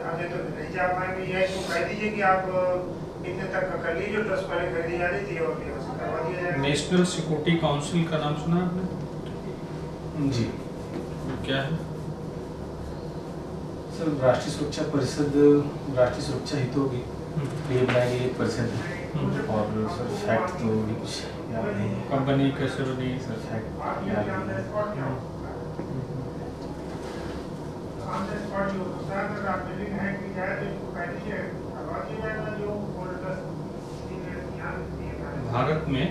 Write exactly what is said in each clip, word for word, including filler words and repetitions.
अभी तो नहीं जा पाएंगे, या इसको कह दीजिए कि आप इतने तक का कर लीजिए, ट्रस्ट पहले खरीदी जा रही थी और फिर उसे करवा दिया जाएगा। नेशनल सिक्योरिटी काउंसिल का नाम सुना आपने? जी। क्या है सर, राष्ट्रीय सुरक्षा परिषद राष्ट्रीय सुरक्षा हितों की लिए बनाई गई एक परिषद है, और सर फैक्ट तो भी कुछ याद नहीं है। कंपनी कैसे बनी? सर फैक्ट याद नहीं है। भारत में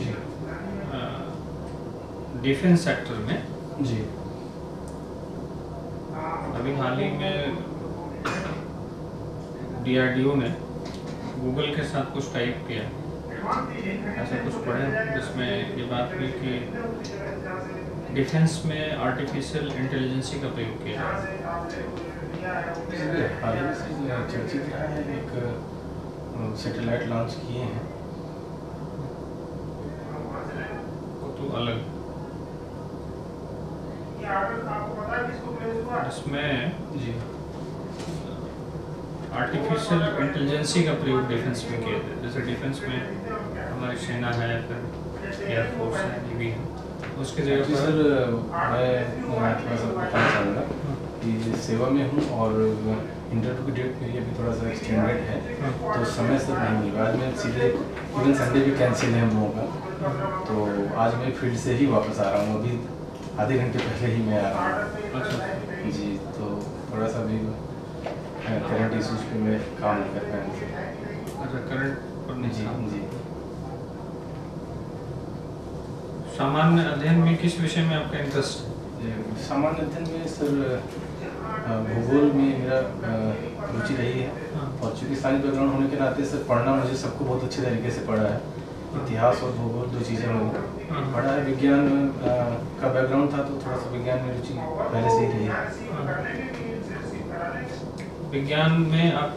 डिफेंस सेक्टर में जी अभी हाल ही में डीआरडीओ ने गूगल के साथ कुछ टाइप किया, ऐसा कुछ पढ़े जिसमें ये बात हुई कि डिफेंस में आर्टिफिशियल इंटेलिजेंसी का प्रयोग किया। हाल ही से चर्चित रहा है, एक सैटेलाइट लॉन्च किए हैं तो अलग, इसमें जी आर्टिफिशियल इंटेलिजेंसी का प्रयोग डिफेंस में किया जाए। जैसे डिफेंस में हमारी सेना है, फिर एयरफोर्स है, नेवी है, उसके जगह पर सर मैं मैं थोड़ा सा बताना चाहूँगा कि सेवा में हूँ और इंटरव्यू की डेट मेरी अभी थोड़ा सा एक्सटेंडेड है, तो समय से नहीं मिल रहा। आज मैं सीधे इवन संडे भी कैंसिल है हम लोगों का, तो आज मैं फील्ड से ही वापस आ रहा हूँ। अभी आधे घंटे पहले ही मैं आ रहा हूँ। अच्छा जी, तो थोड़ा सा भी करंट इश्यूज पे मैं काम नहीं कर पाया। अच्छा करंट पर नहीं। जी जी सामान्य अध्ययन में किस विषय में आपका इंटरेस्ट है? सामान्य अध्ययन में सर भूगोल में मेरा रुचि रही है, और चूँकि साइंस बैकग्राउंड होने के नाते सर पढ़ना मुझे सबको बहुत अच्छे तरीके से पढ़ा है। इतिहास और भूगोल दो चीज़ें मैंने पढ़ा है। विज्ञान का बैकग्राउंड था, तो थोड़ा सा विज्ञान में रुचि पहले से ही रही है। विज्ञान में आप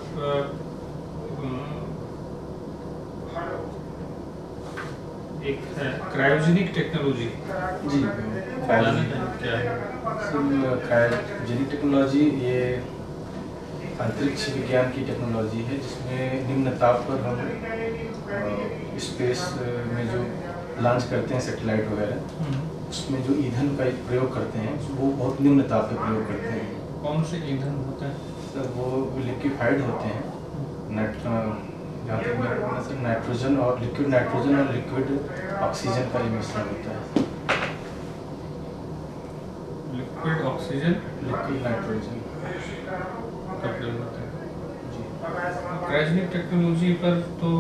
एक है क्रायोजेनिक टेक्नोलॉजी। जी क्या है? क्रायोजेनिक टेक्नोलॉजी ये अंतरिक्ष विज्ञान की टेक्नोलॉजी है, जिसमें निम्न ताप पर हम स्पेस में जो लॉन्च करते हैं सैटेलाइट वगैरह, उसमें जो ईंधन का प्रयोग करते हैं वो बहुत निम्न ताप पे प्रयोग करते हैं। कौन से ईंधन होते हैं? सर वो लिक्विफाइड होते हैं, नाइट जहाँ तक मेरा पता सर नाइट्रोजन और लिक्विड नाइट्रोजन और लिक्विड ऑक्सीजन का ये मिश्रण होता है। लिक्विड ऑक्सीजन लिक्विड नाइट्रोजन का प्रयोग होता है। जी। क्रायोजेनिक टेक्नोलॉजी पर तो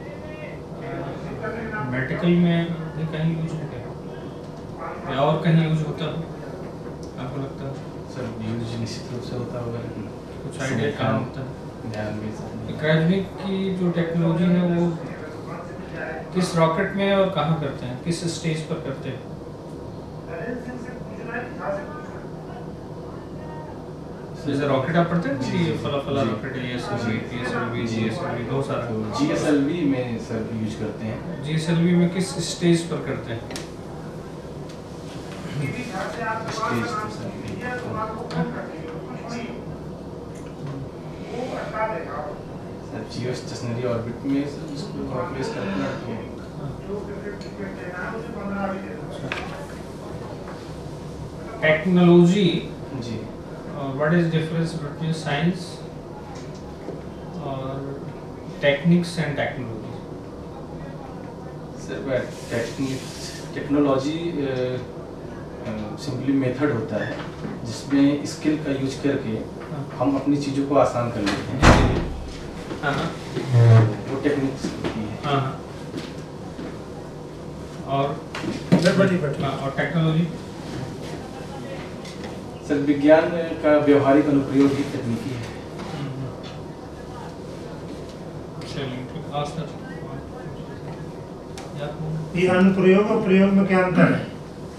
मेडिकल में भी कहीं यूज है क्या, या और कहीं यूज होता है आपको लगता है? सर यूज निश्चित रूप से होता होगा, कुछ आइडिया क्या होता है? ध्यान में क्रायोजेनिक की जो टेक्नोलॉजी है वो किस रॉकेट में और कहाँ करते हैं, किस स्टेज पर करते हैं? जैसे रॉकेट आप पढ़ते हैं कि फला फला रॉकेट है, एसएलवी, टीएसएलवी, जीएसएलवी, बहुत सारा। जीएसएलवी में सर यूज करते हैं। जीएसएलवी में किस स्टेज पर करते हैं? स्टेज तो sir sir geostationary orbit में सर इसको प्लेस करते हैं। टेक्नोलॉजी जी what is difference between science और techniques and technology? Sir technology simply method होता है जिसमें स्किल का यूज करके हम अपनी चीज़ों को आसान कर लेते हैं। वो टेक्निक्स होती है। और और टेक्नोलॉजी सर विज्ञान का व्यवहारिक अनुप्रयोग ही तकनीकी है। ये अनुप्रयोग और प्रयोग में क्या अंतर है?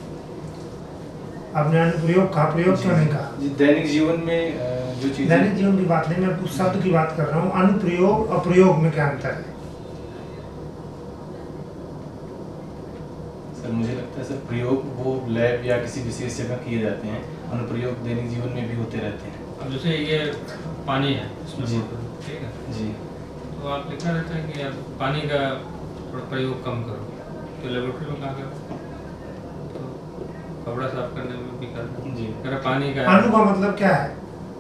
आपने अनुप्रयोग कहा, प्रयोग क्यों नहीं कहा? दैनिक जीवन में जो चीज़ दैनिक जीवन की बात नहीं, मैं उस शब्द की बात कर रहा हूँ। अनुप्रयोग और प्रयोग में क्या अंतर है? सर मुझे लगता है सर प्रयोग वो लैब या किसी विशेष जगह किए जाते हैं, अनुप्रयोग दैनिक जीवन में भी होते रहते हैं। अब जैसे ये पानी है इसमें जी। ठीक है जी तो आप लिखा रहता है कि यार पानी का थोड़ा प्रयोग कम करो, तो लेबोरेटरी में कहा गया तो कपड़ा साफ करने में भी करना जी अगर पानी का अणु का मतलब क्या है?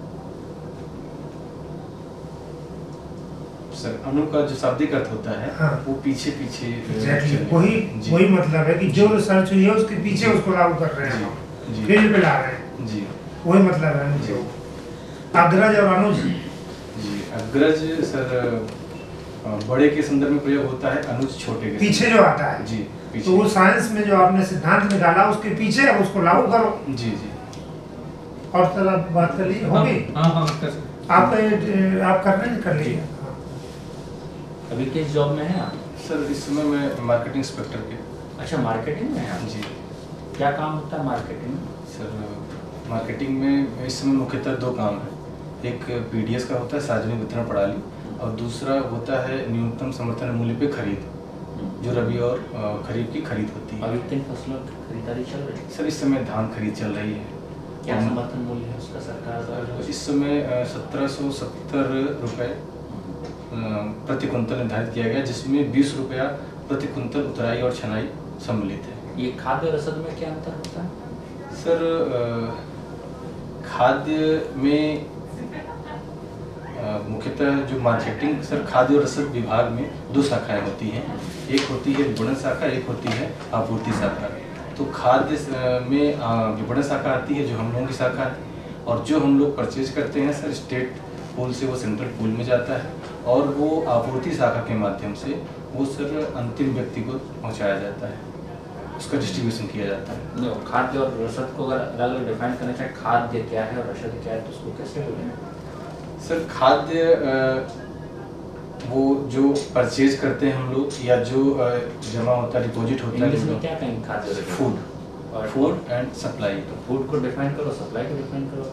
सर अणु का जो शाब्दिक अर्थ होता है हाँ। वो पीछे पीछे एग्जैक्टली चले- वही जी वही मतलब है कि जो रिसर्च हुई है उसके पीछे उसको लागू कर रहे हैं हम, जी फील्ड पे ला रहे हैं, जी वही मतलब है अणु जी का। अग्रज और अनुज जी अग्रज सर अ, बड़े के संदर्भ में प्रयोग होता है, अनुज छोटे के पीछे संदर्भ जो आता है में। जी तो पीछे वो साइंस में जो आपने सिद्धांत निकाला उसके पीछे अब उसको लागू करो। जी जी और सर आप बात कर लीजिए होगी हाँ हाँ कर सकते आप आप कर रहे हैं कर लीजिए। हाँ। अभी किस जॉब में है आप? सर इस समय मैं मार्केटिंग इंस्पेक्टर के अच्छा मार्केटिंग में है आप? जी क्या काम होता है मार्केटिंग में? सर मार्केटिंग में इस समय मुख्यतः दो काम है, एक पीडीएस का होता है सार्वजनिक वितरण प्रणाली, और दूसरा होता है न्यूनतम समर्थन मूल्य पे खरीद, जो रबी और अ, खरीफ की खरीद होती है। अभी किन फसलों की खरीदारी चल रही है? सर इस समय धान खरीद चल रही है। क्या हम- समर्थन मूल्य है उसका सरकार द्वारा? सर इस समय सत्रह सौ सत्तर रुपये प्रति कुंतल निर्धारित किया गया, जिसमें बीस रुपया प्रति कुंतल उतराई और छनाई सम्मिलित है। ये खाद्य रसद में क्या अंतर होता है? सर अ, खाद्य में अ, मुख्यतः जो मार्केटिंग सर खाद्य और रसद विभाग में दो शाखाएं होती हैं, एक होती है विपणन शाखा, एक होती है आपूर्ति शाखा। तो खाद्य अ, में अ, विपणन शाखा आती है जो हम लोगों की शाखा है, और जो हम लोग परचेज करते हैं सर स्टेट पूल से वो सेंट्रल पूल में जाता है, और वो आपूर्ति शाखा के माध्यम से वो सर अंतिम व्यक्ति को पहुंचाया जाता है, उसका डिस्ट्रीब्यूशन किया जाता है। नहीं, खाद्य और रसद को अगर अलग अलग डिफाइन करना चाहे, खाद्य क्या है और रसद क्या है, तो उसको कैसे बोलेंगे? सर खाद्य अ, वो जो परचेज करते हैं हम लोग, या जो अ, जमा होता है, डिपॉजिट होता इंग्लिश में है, क्या कहेंगे खाद्य और रसद? फूड और फूड एंड सप्लाई। तो फूड को डिफाइन करो, सप्लाई को डिफाइन करो।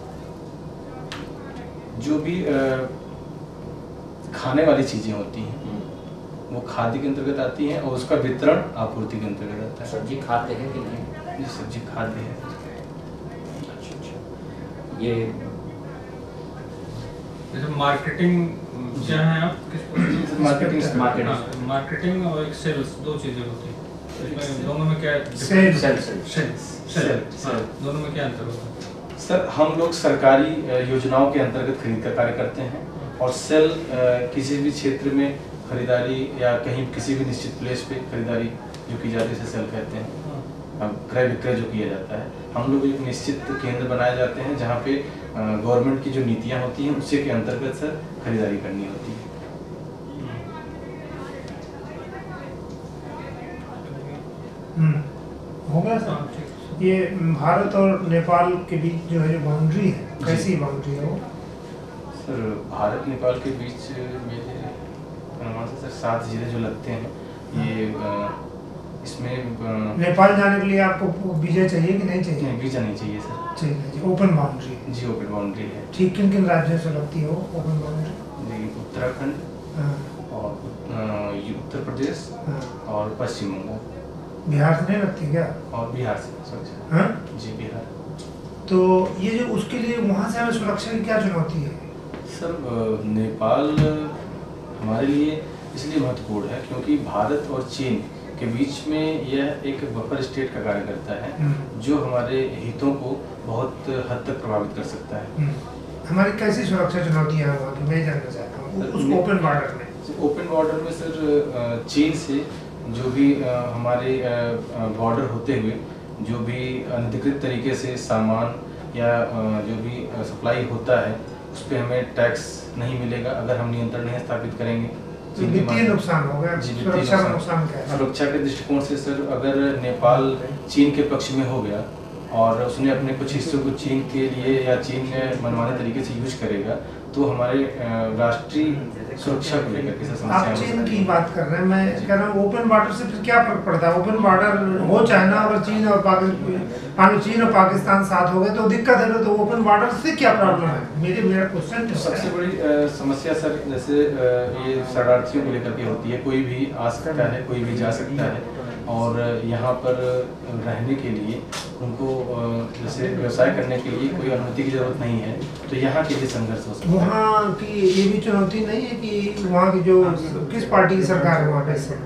जो भी अ, खाने वाली चीजें होती हैं वो खाद्य के अंतर्गत आती हैं, और उसका वितरण आपूर्ति के अंतर्गत आता है। सब्जी खाद्य है कि नहीं? ये सब्जी खाद्य है। अच्छा अच्छा। ये जैसे मार्केटिंग क्या है आप किस मार्केटिंग मार्केटिंग। हाँ, मार्केटिंग और एक सेल्स दो चीजें होती हैं, इसमें दोनों में क्या sales sale sale sales sales हाँ, दोनों में क्या अंतर होता है? सर हम लोग सरकारी अ, योजनाओं के अंतर्गत खरीद का कार्य करते हैं, और सेल अ, किसी भी क्षेत्र में खरीदारी या कहीं किसी भी निश्चित प्लेस पे खरीदारी जो की जाती है उसे सेल कहते हैं। अब क्रय विक्रय जो किया जाता है, हम लोग एक निश्चित केंद्र बनाए जाते हैं जहाँ पे गवर्नमेंट की जो नीतियाँ होती हैं उसी के अंतर्गत सर खरीदारी करनी होती है। हम्म, हो गया सर। हाँ, ठीक। ये भारत और नेपाल के बीच जो है जो बाउंड्री है, कैसी बाउंड्री है वो? सर भारत नेपाल के बीच मेरे अनुमान से सर सात जिले जो लगते हैं, ये अ, इसमें अ, नेपाल जाने के लिए आपको वीजा चाहिए कि नहीं चाहिए? नहीं वीजा नहीं चाहिए सर। चाहिए, ओपन बाउंड्री। जी ओपन बाउंड्री है। ठीक, किन किन राज्यों से लगती है वो ओपन बाउंड्री? जी उत्तराखंड हाँ, और अ, ये उत्तर प्रदेश हाँ। और पश्चिम बंगाल बिहार से नहीं लगती क्या? और बिहार से सर। हाँ? जी बिहार। तो ये जो उसके लिए वहाँ से हमें सुरक्षा की क्या चुनौती है? सर अ, नेपाल हमारे लिए इसलिए महत्वपूर्ण है क्योंकि भारत और चीन के बीच में यह एक बफर स्टेट का कार्य करता है, हम्म, जो हमारे हितों को बहुत हद तक प्रभावित कर सकता है। हम्म। हमारी कैसी सुरक्षा चुनौतियाँ हैं वहाँ की, मैं जानना चाहता हूँ उस नहीं। ओपन बॉर्डर में। ओपन बॉर्डर में सर अ, चीन से जो भी अ, हमारे बॉर्डर होते हुए जो भी अनधिकृत तरीके से सामान या अ, जो भी सप्लाई होता है उस पर हमें टैक्स नहीं मिलेगा अगर हम नियंत्रण नहीं स्थापित करेंगे। तो चीन के वित्तीय माध्यम- नुकसान हो गया, जी, वित्तीय सुरक्षा का नुकसान। नुकसान क्या है? सुरक्षा के दृष्टिकोण से सर अगर नेपाल चीन के पक्ष में हो गया और उसने अपने कुछ हिस्सों को चीन के लिए या चीन में मनमाने तरीके से यूज करेगा तो हमारे अ, राष्ट्रीय सुरक्षा को लेकर के सर समस्या आप हो चीन सकती की है। बात कर रहे हैं, मैं कह रहा हूँ ओपन बॉर्डर से फिर क्या फर्क पड़ता है? ओपन बॉर्डर हो चाहे ना, अगर चीन और पाकिस्तान चीन और पाकिस्तान साथ हो गए तो दिक्कत है, तो ओपन बॉर्डर से क्या प्रॉब्लम है? मेरे मेरा क्वेश्चन तो सबसे बड़ी अ, समस्या सर जैसे अ, ये शरणार्थियों को लेकर के होती है, कोई भी आ सकता है, कोई भी जा सकता है, और यहाँ पर रहने के लिए उनको जैसे व्यवसाय करने के लिए कोई अनुमति की जरूरत नहीं है, तो यहाँ के लिए संघर्ष हो सकता है। वहाँ की ये भी चुनौती नहीं है कि वहाँ की जो किस पार्टी की सरकार है वहाँ पे इस समय?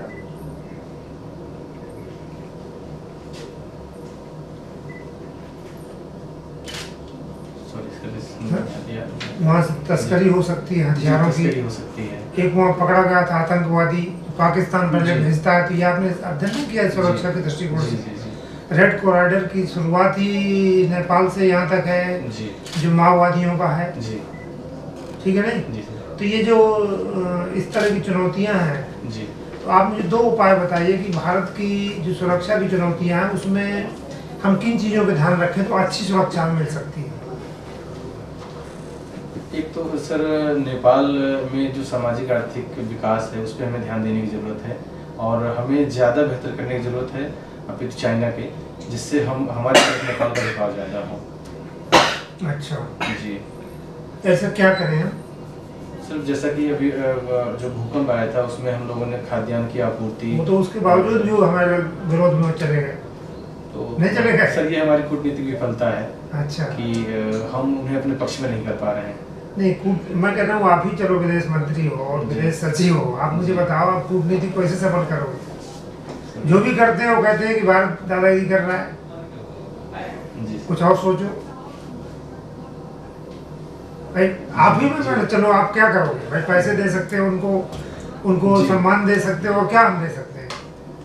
वहाँ से तस्करी हो सकती है हथियारों की, हो सकती है। एक वहाँ पकड़ा गया था आतंकवादी, पाकिस्तान पहले भेजता है, तो ये आपने अध्ययन नहीं किया सुरक्षा के दृष्टिकोण से? रेड कॉरिडोर की शुरुआत ही नेपाल से यहाँ तक है जी। जो माओवादियों का है, जी। ठीक है नहीं? तो ये जो इस तरह की चुनौतियाँ हैं जी, तो आप मुझे दो उपाय बताइए कि भारत की जो सुरक्षा की चुनौतियाँ हैं उसमें हम किन चीज़ों पे ध्यान रखें तो अच्छी सुरक्षा मिल सकती है। एक तो सर नेपाल में जो सामाजिक आर्थिक विकास है उस पर हमें ध्यान देने की ज़रूरत है और हमें ज़्यादा बेहतर करने की ज़रूरत है अपितु तो चाइना के, जिससे हम हमारे नेपाल का झुकाव ज़्यादा हो। अच्छा जी, ऐसा क्या करें हम? सर जैसा कि अभी जो भूकंप आया था उसमें हम लोगों ने खाद्यान्न की आपूर्ति, वो तो उसके बावजूद भी हमारे विरोध में चले गए, तो नहीं चले गए सर ये हमारी कूटनीतिक विफलता है। अच्छा, कि हम उन्हें अपने पक्ष में नहीं कर पा रहे हैं। नहीं कूट मैं कह रहा हूँ आप ही चलो विदेश मंत्री हो और विदेश सचिव हो, आप मुझे बताओ आप कूटनीति को कैसे सफल करोगे? जो भी करते हैं वो कहते हैं कि भारत दादागिरी कर रहा है, जी। कुछ और सोचो भाई। आप ही में चलो आप क्या करोगे भाई? पैसे दे सकते हो उनको, उनको सम्मान दे सकते हो, और क्या हम दे सकते हैं?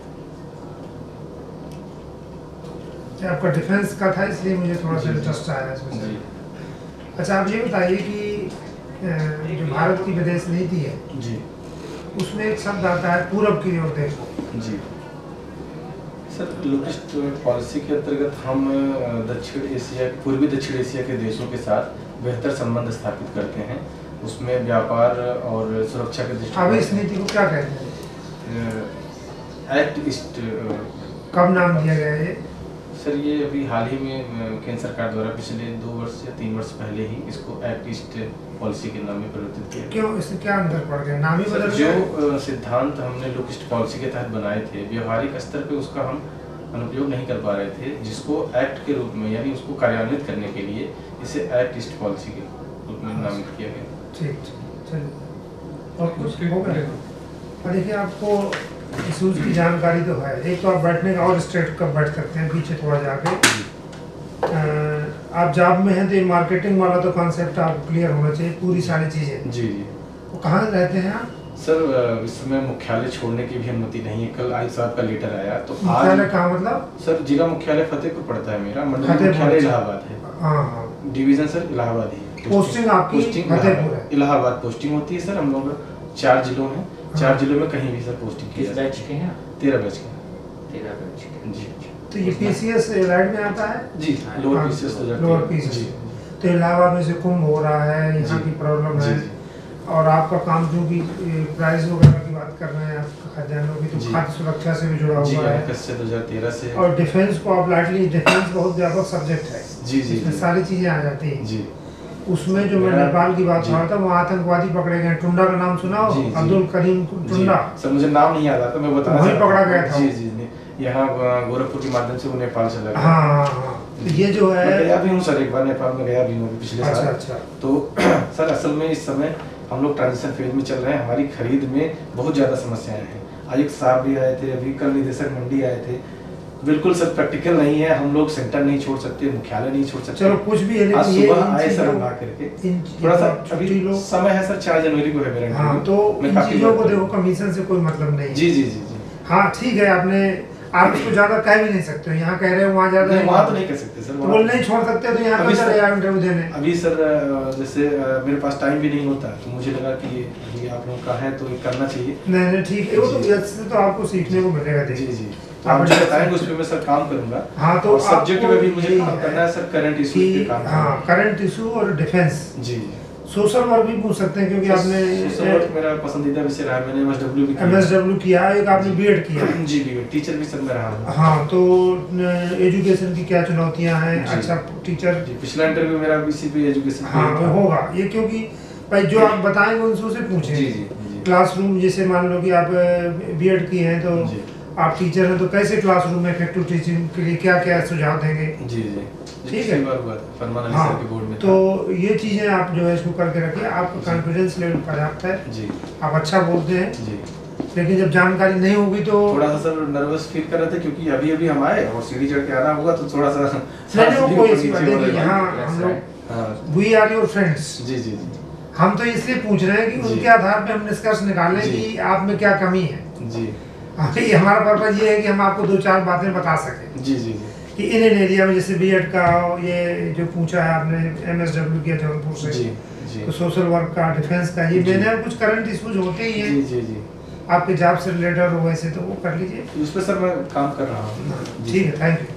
आपका डिफेंस का था इसलिए मुझे थोड़ा सा इंटरेस्ट आया इसमें। अच्छा आप ये बताइए कि जो भारत की विदेश नीति है जी, उसमें एक शब्द आता है पूरब की ओर देखो। जी सर, लोकिस्ट पॉलिसी के अंतर्गत हम दक्षिण एशिया, पूर्वी दक्षिण एशिया के देशों के साथ बेहतर संबंध स्थापित करते हैं, उसमें व्यापार और सुरक्षा के दृष्टिकोण। अब इस नीति को क्या कहते हैं? Act east. कब नाम दिया गया ये? सर ये अभी हाल ही में केंद्र सरकार द्वारा पिछले दो वर्ष या तीन वर्ष पहले ही इसको एक्ट ईस्ट पॉलिसी के नाम में परिवर्तित किया। क्यों, इससे क्या अंतर पड़ गया? नाम ही बदल गया। जो सिद्धांत हमने लोकिस्ट पॉलिसी के तहत बनाए थे, व्यवहारिक स्तर पे उसका हम अनुप्रयोग नहीं कर पा रहे थे, जिसको एक्ट के रूप में यानी उसको कार्यान्वित करने के लिए इसे एक्ट ईस्ट पॉलिसी के रूप में नामित किया गया। ठीक, चलिए और कुछ हो गया? और देखिए आपको इशूज की जानकारी तो है, एक तो आप बैठने का और स्ट्रेट कब बैठ सकते हैं पीछे थोड़ा जाके। आप जॉब में हैं तो ये मार्केटिंग वाला तो कॉन्सेप्ट आपको क्लियर होना चाहिए, पूरी सारी चीज़ें। जी जी। वो कहाँ रहते हैं आप? सर इस समय मुख्यालय छोड़ने की भी अनुमति नहीं है। कल आई साहब का लेटर आया तो मुख्यालय कहाँ मतलब? सर जिला मुख्यालय फतेहपुर पड़ता है मेरा, मंडल मुख्यालय इलाहाबाद है। हाँ हाँ, डिवीजन सर इलाहाबाद ही। पोस्टिंग आपकी फतेहपुर है? इलाहाबाद पोस्टिंग होती है सर। हम लोग चार जिलों में, चार जिलों में कहीं भी सर पोस्टिंग किस बैच के हैं? तेरह बैच के। तेरह बैच के जी। तो ये पीसीएस राइट में आता है? जी, लोअर पीसीएस तो जाती है। Lower PCS. तो इलाहाबाद में से कुंभ हो रहा है, यहाँ की प्रॉब्लम है, और आपका काम जो भी प्राइस वगैरह की बात कर रहे हैं आपका खजानों की, तो खाद्य सुरक्षा से भी जुड़ा हुआ है दो हज़ार तेरह से। और डिफेंस को आप लाइटली, डिफेंस बहुत व्यापक सब्जेक्ट है। जी जी, इसमें सारी चीजें आ जाती हैं। जी। उसमें जो मैं नेपाल की बात कर रहा था, वहाँ आतंकवादी पकड़े गए। टुंडा का नाम सुना हो? अब्दुल करीम टुंडा। सर मुझे नाम नहीं याद आता, मैं बता वहीं पकड़ा गया था। जी जी, यहाँ गोरखपुर के माध्यम से वो नेपाल चला गया। हाँ हाँ हाँ, ये जो है मैं गया भी हूँ सर, एक बार नेपाल में गया भी हूँ पिछले साल। अच्छा अच्छा। तो सर असल में इस समय हम लोग ट्रांजिशन फेज में चल रहे हैं। हमारी खरीद में बहुत ज़्यादा समस्याएं हैं। आयुक्त साहब भी आए थे, अभी कल निदेशक मंडी आए थे। बिल्कुल सर प्रैक्टिकल नहीं है, हम लोग सेंटर नहीं छोड़ सकते, मुख्यालय नहीं छोड़ सकते। चलो कुछ भी है, आज सुबह आए सर हम ला करके थोड़ा सा अभी समय है सर, चार जनवरी को है मेरा। हाँ, तो इन चीज़ों को देखो, कमीशन से कोई मतलब नहीं। जी जी जी जी। हाँ ठीक है, आपने आप इसको ज्यादा कह भी नहीं सकते हो। यहाँ कह रहे हो, वहाँ ज्यादा वहाँ तो नहीं कह सकते सर, बोल नहीं छोड़ सकते, तो यहाँ चले जाओ इंटरव्यू देने। अभी सर जैसे मेरे पास टाइम भी नहीं होता, तो मुझे लगा कि अभी आप लोगों का है तो ये करना चाहिए। नहीं नहीं ठीक है, वो तो इससे तो आपको सीखने को मिलेगा। जी जी, आप मुझे बताएंगे उस पर मैं सर काम करूँगा। हाँ, तो सब्जेक्ट में भी मुझे काम करना है सर, करंट इशू पे काम। हाँ, करंट इशू और डिफेंस। जी, सोशल वर्क भी पूछ सकते हैं, क्योंकि आपने सोशल वर्क मेरा पसंदीदा विषय रहा है। मैंने एमएसडब्ल्यू भी किया। एमएसडब्ल्यू किया, एक आपने बीएड किया। जी बीएड, टीचर भी सर मैं रहा हूँ। हाँ, तो एजुकेशन की क्या चुनौतियाँ हैं? अच्छा टीचर, पिछला इंटरव्यू मेरा बीसी पे एजुकेशन। हाँ होगा ये, क्योंकि भाई जो आप बताएंगे उनसे उसे पूछें। जी जी, क्लासरूम जैसे मान लो कि आप बीएड किए हैं, तो आप टीचर हैं तो कैसे क्लासरूम में इफेक्टिव टीचिंग के लिए क्या क्या सुझाव देंगे? जी जी ठीक है। बार हुआ था फरमान अली हाँ, सर के बोर्ड में तो ये चीज़ें आप जो है इसको करके रखिए, आपका कॉन्फिडेंस लेवल पर्याप्त है, जी आप अच्छा बोलते हैं, जी। लेकिन जब जानकारी नहीं होगी तो थोड़ा सा सर नर्वस फील कर रहे थे क्योंकि अभी अभी हम आए और सीढ़ी चढ़ के आना होगा तो थोड़ा सा नहीं नहीं, वो कोई ऐसी बात नहीं कि यहाँ हम लोग हाँ वी आर योर फ्रेंड्स, जी जी जी हम तो इसलिए पूछ रहे हैं कि जी। उनके आधार पे हम निष्कर्ष निकालें जी। कि आप में क्या कमी है। जी अभी हमारा पर्पज ये है कि हम आपको दो चार बातें बता सकें जी जी जी कि इन इन एरिया में, जैसे बीएड का ये जो पूछा है आपने एमएसडब्ल्यू किया जबलपुर से, जी जी तो सोशल वर्क का, डिफेंस का, ये जी। मैंने कुछ करंट इश्यूज होते ही जी हैं जी जी आपके जॉब से रिलेटेड हो वैसे, तो वो कर लीजिए। उस पर सर मैं काम कर रहा हूँ। ठीक है, थैंक यू।